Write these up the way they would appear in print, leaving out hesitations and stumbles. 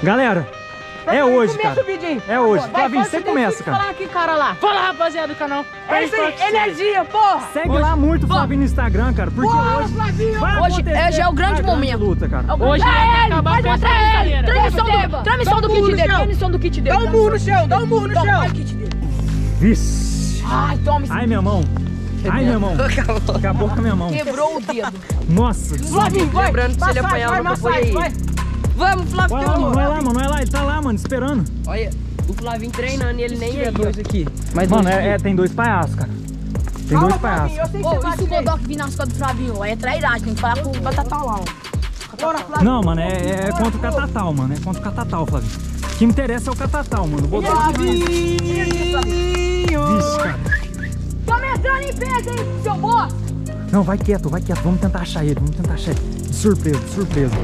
Galera, é hoje, cara. É hoje. Flavinho, você começa, cara. Fala aqui, cara lá. Fala, rapaziada do canal. É isso aí, energia, porra. Segue lá muito o Flavinho no Instagram, cara. Porque hoje vai Hoje é o grande momento. Luta, cara. Hoje vai acabar com essa galera. Transmissão do kit dele. Transmissão do kit dele. Dá um murro no chão, dá um murro no chão. Olha o kit dele. Vixe. Ai, toma esse. Ai, minha mão. Ai, minha mão. Acabou com a minha mão. Quebrou o dedo. Nossa. Flavinho, vai. Lembrando que se ele apanhar, eu não foi aí. Vamos, Flávio. Vai lá, mano, vai lá, mano, vai lá. Ele tá lá, mano, esperando. Olha, o Flavinho treinando e ele nem é dois aqui. Mas, mano, tem dois palhaços, cara. Tem dois palhaços. Ô, e se o Godoc vir nas costas do Flavinho? Aí é trairagem, tem que falar com o Catatal lá, ó. Não, mano, é contra o Catatal, mano. É contra o Catatal, Flavinho. O que me interessa é o Catatal, mano. Flavinho. Vixe, cara. Tamo entrando em peso, hein, seu bosta. Não, vai quieto, vai quieto. Vamos tentar achar ele, vamos tentar achar ele. De surpresa, de surpresa.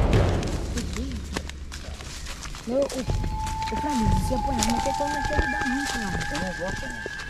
Ô, Flavinho, se apanhar, não tem como te ajudar muito, não. Eu não gosto,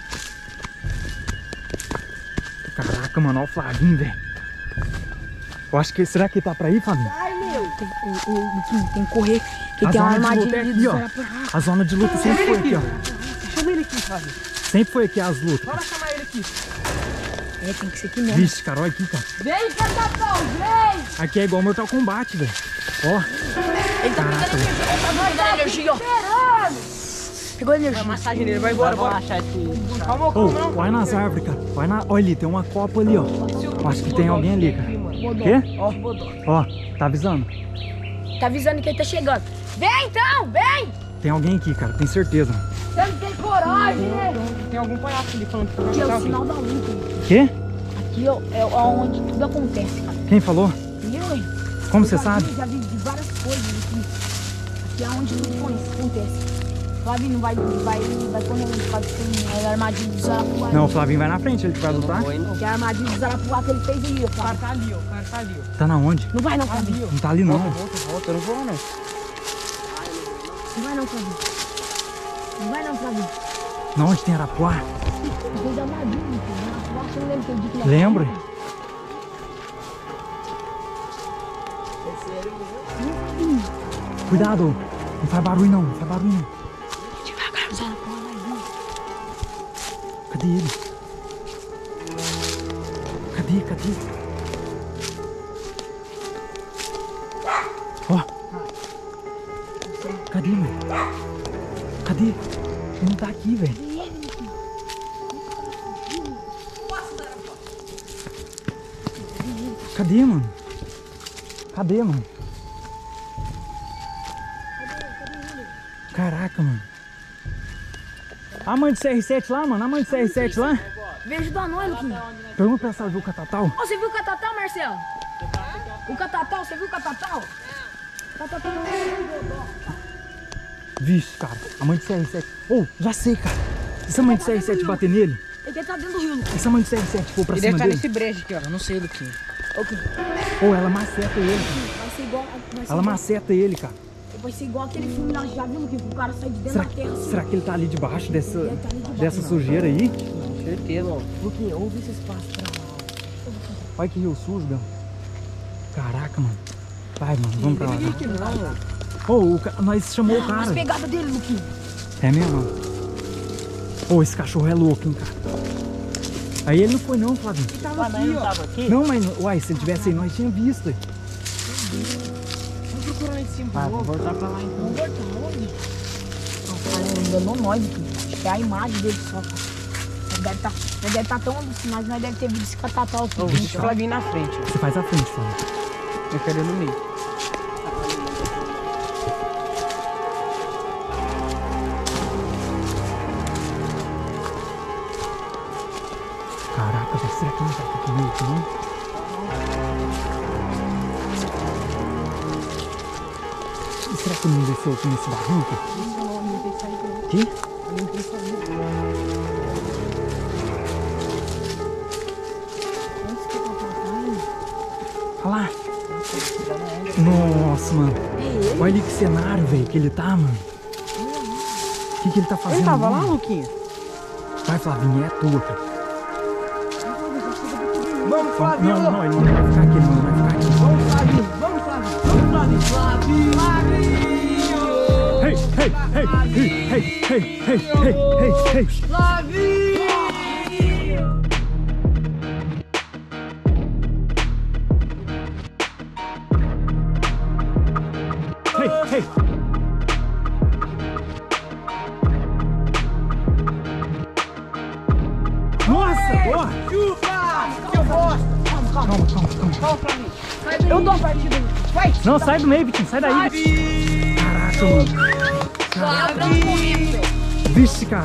não. Caraca, mano, olha o Flavinho, velho. Eu acho que... Será que ele tá pra ir, Flavinho? Ai, meu. Tem que correr, que A tem uma zona de armadilha luta é ali aqui, ó. do A zona de luta sempre foi aqui, ó. Chama ele aqui, Flavinho. Sempre foi aqui as lutas. Bora chamar ele aqui. É, tem que ser aqui mesmo. Vixe, cara, olha aqui, cara. Vem, Catatal, vem! Aqui é igual Mortal Kombat, velho. Ó. Ele tá Caraca, pegando energia, ele tá pegando energia, ó. Pegou energia. Massagem nele, vai embora, bora. Calma, Ô, calma, não. vai nas árvores, cara. Vai na... Olha ali, tem uma copa ali, ó. Acho que tem alguém ali, cara. Quê? Ó, tá avisando. Tá avisando que ele tá chegando. Vem, então, vem! Tem alguém aqui, cara, tem certeza. Você não tem coragem, né? Tem algum palhaço ali falando que Aqui é tá o sinal da luta. Quê? Aqui é onde tudo acontece, cara. Quem falou? Eu, hein? Como você sabe? Já vi de várias coisas aqui. Aqui é onde tudo acontece. Flavinho não vai correndo por causa que a armadilha do Zarapuá. Não, o Flavinho vai na frente, ele que vai lutar. Que a armadilha do Zarapuá que ele fez ali, ó. O cara tá ali, ó. O cara tá ali, ó. Tá na onde? Não vai não, Flavinho. Não tá ali, não. Volta, eu não vou, não. Não vai não, Flavinho. Não vai não, Flavinho. Na onde tem Arapuá? Ele fez a armadilha, Zarapuá, você não lembra que eu disse que ele Lembra? Cuidado, não faz barulho não, não faz barulho não. devagar, o Zarapuá vai vir. Cadê ele? Cadê? Ó. Cadê, mano? Cadê? Ele não tá aqui, velho. Cadê, mano? Caraca, mano. A mãe de CR7 lá, mano. A mãe de CR7 lá. Vejo da noite, Luquinho. Pergunta pra ela se ela viu o Catatal. Ô, você viu o Catatal, Marcelo? O Catatal, você viu o Catatal? Catatal não é. Vixe, cara. A mãe de CR7. Ô, já sei, cara. E se a mãe de CR7 bater nele? Ele tá dentro do rio, Luquinho. E se a mãe de CR7 for pra Ele deve cima estar dele? nesse brejo aqui, ó. Eu não sei, Luquinho. Ou ela maceta ele, cara. Vai ser igual. Ela maceta ele, cara. Vai ser igual aquele filme lá, já viu, Luquinho? O cara sai de dentro da terra assim. Será que ele tá ali debaixo dessa Ele tá ali debaixo. sujeira aí? Com certeza, ó. Luquinho, ouve esse espaço pra lá. Olha que rio sujo, Bel. Caraca, mano. Vai, mano, vamos pra lá. Ô, nós chamou o As cara. pegadas dele, Luquinho. É mesmo? Ô, esse cachorro é louco, hein, cara. Aí ele não foi não, Flavinho. Ele tava aqui, ó. Não, mas, uai, se ele tivesse aí, nós tínhamos visto. Vamos procurar lá em cima. Vamos voltar pra lá então. Vamos voltar onde? Não, cara, ele enganou nós, Luquinho. Acho que é a imagem dele só, cara. Nós deve estar tão alucinado, nós deve ter visto esse Catatal aqui. Deixa o Flavinho na frente, ó. Você faz a frente, Flavinho. Eu quero ir no meio. Caraca, velho, será que não tá aqui meio aqui, não? E será que ele não desceu aqui nesse barranco? Que? Olha lá. Nossa, mano. Olha ali que cenário, velho, que ele tá, mano. O que ele tá fazendo? Ele tava lá, ali? Luquinho? Vai, Flavinho, é tua, cara. Vamos, Flavinho. Não, ele não vai ficar aqui, ele não vai ficar aqui. Vamos, Flavinho. Vamos, Flavinho. Vamos, Flavinho. Flavinho. Hey. Flavinho! Hey. Nossa, boa. Calma. Eu dou a partida. Vai! Não, sai do meio, Vitinho, sai daí. Caraca, mano. Vixe, cara.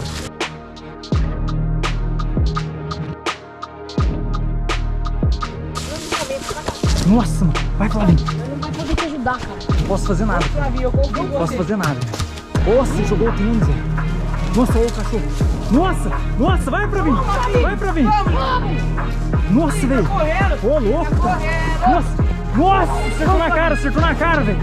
Nossa, mano. Vai, Flavinho. Eu não vou poder te ajudar, cara. Não posso fazer nada. Flavinho, eu confio em Não posso você. fazer nada. Nossa, você jogou o tênis, velho. Nossa, ô cachorro. Nossa, vai pra mim. Vai pra mim. Nossa, velho. Correndo. Ô, louco, cara. Nossa, acertou na cara, velho.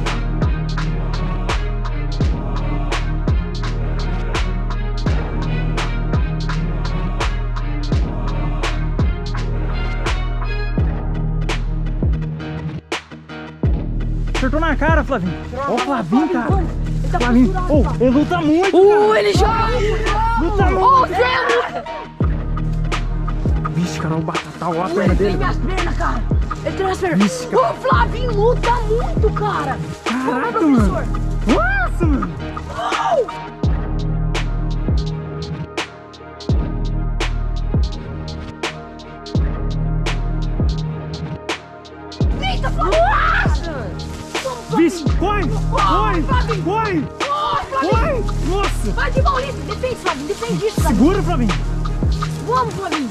Acertou na cara, Flavinho. Ó o Flavinho, cara. Flavinho. Ele luta muito, cara. Ele joga! Luta muito. Zé! Vixe, cara, o Batatal, ó a perna Tem dele. minhas pernas, cara! Ele tem minhas pernas! Vixe, cara. O Flavinho luta muito, cara! Caraca, Ô, mano. professor. Nossa, mano. Eita, Flavinho! Vixe, corre. Nossa. Vai de Maurício! Defende, Flavinho! Defende isso, Flavinho! Segura, Flavinho. Vamos, Flavinho!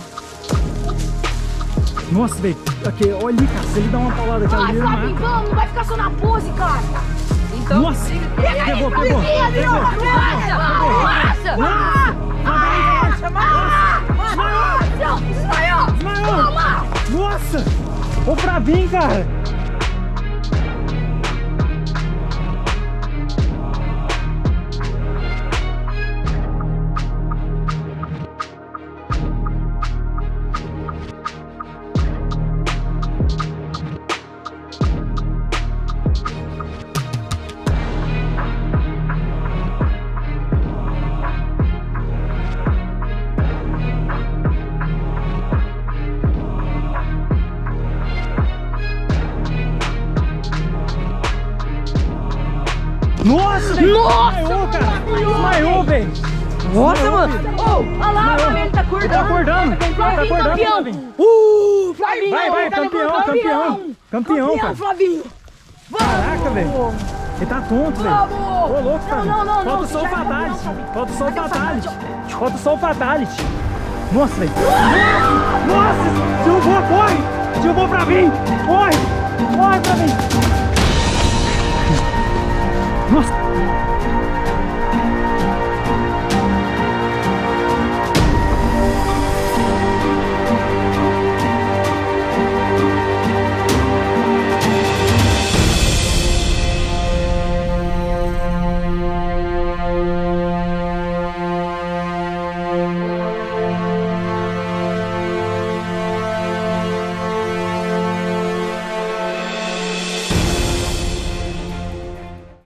Nossa, velho. Aqui, olha ali, cara. Se ele dá uma paulada aqui, Vai, ele Flavinho, mata. vamos! Não vai ficar só na pose, cara! Então, Nossa. Pega aí, Pegou. Flavinho! Desmaiou! Toma! Nossa. Ô, Flavinho, cara. Nossa, velho. Desmaiou, cara. Desmaiou, velho. nossa, mano. Olha lá, Flavinho, ele tá acordando! Tá acordando, campeão! Flavinho. Flavinho! Vai, campeão, cara. Flavinho! Caraca, velho. Ele tá tonto, velho. Vamos! Ô, louco, Flavinho. Não, Falta só o já- Fatality. não, Falta só o Cadê o Fatality. Fatality? Falta só o Fatality. Nossa, velho. Nossa, derrubou, corre. Derrubou pra mim. Corre pra mim. Nossa.